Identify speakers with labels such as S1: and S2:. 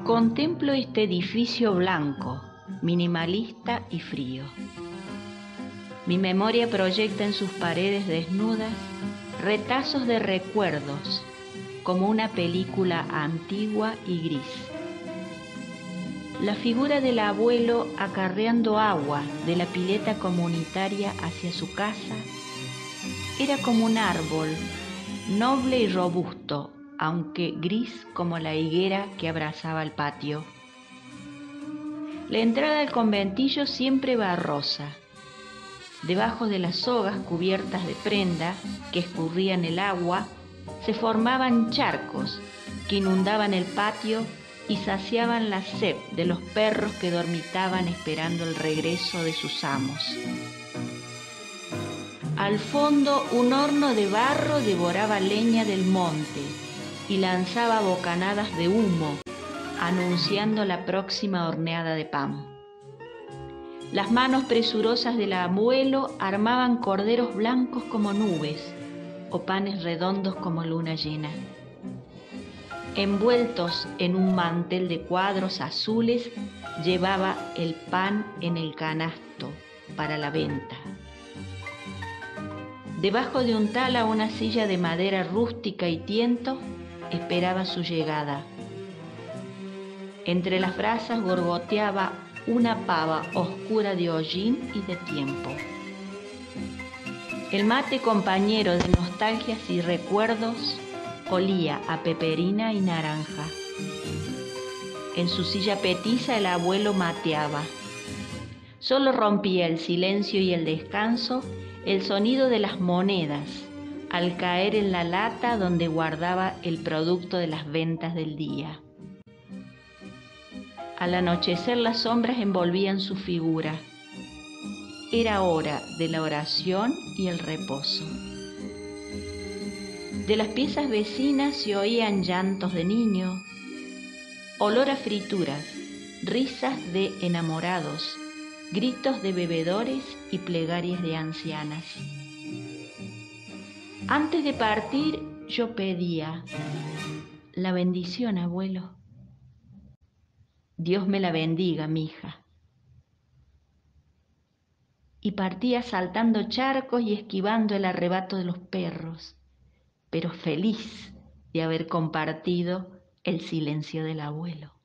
S1: Contemplo este edificio blanco, minimalista y frío. Mi memoria proyecta en sus paredes desnudas retazos de recuerdos, como una película antigua y gris. La figura del abuelo acarreando agua de la pileta comunitaria hacia su casa era como un árbol, noble y robusto, aunque gris como la higuera que abrazaba el patio. La entrada al conventillo siempre barrosa. Debajo de las sogas cubiertas de prenda que escurrían el agua, se formaban charcos que inundaban el patio y saciaban la sed de los perros que dormitaban esperando el regreso de sus amos. Al fondo, un horno de barro devoraba leña del monte y lanzaba bocanadas de humo, anunciando la próxima horneada de pan. Las manos presurosas del abuelo armaban corderos blancos como nubes o panes redondos como luna llena. Envueltos en un mantel de cuadros azules, llevaba el pan en el canasto para la venta. Debajo de un tala, una silla de madera rústica y tiento esperaba su llegada. Entre las brasas gorgoteaba una pava oscura de hollín y de tiempo. El mate, compañero de nostalgias y recuerdos, olía a peperina y naranja. En su silla petiza el abuelo mateaba. Solo rompía el silencio y el descanso el sonido de las monedas al caer en la lata donde guardaba el producto de las ventas del día. Al anochecer las sombras envolvían su figura. Era hora de la oración y el reposo. De las piezas vecinas se oían llantos de niño, olor a frituras, risas de enamorados, gritos de bebedores y plegarias de ancianas. Antes de partir, yo pedía: la bendición, abuelo. Dios me la bendiga, mija. Y partía saltando charcos y esquivando el arrebato de los perros, pero feliz de haber compartido el silencio del abuelo.